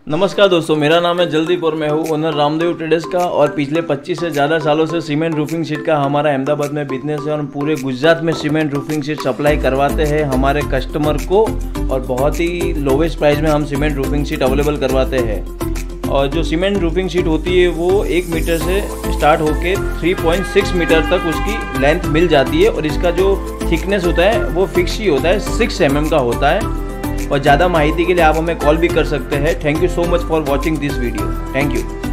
नमस्कार दोस्तों, मेरा नाम है जलदीप और मैं हूँ ओनर रामदेव ट्रेडर्स का। और पिछले 25 से ज़्यादा सालों से सीमेंट रूफिंग शीट का हमारा अहमदाबाद में बिजनेस है और हम पूरे गुजरात में सीमेंट रूफिंग शीट सप्लाई करवाते हैं हमारे कस्टमर को। और बहुत ही लोवेस्ट प्राइस में हम सीमेंट रूफिंग शीट अवेलेबल करवाते हैं। और जो सीमेंट रूफिंग शीट होती है वो 1 मीटर से स्टार्ट होके 3.6 मीटर तक उसकी लेंथ मिल जाती है। और इसका जो थिकनेस होता है वो फिक्स ही होता है, 6 mm का होता है। और ज़्यादा माहिती के लिए आप हमें कॉल भी कर सकते हैं। Thank you so much for watching this video. Thank you.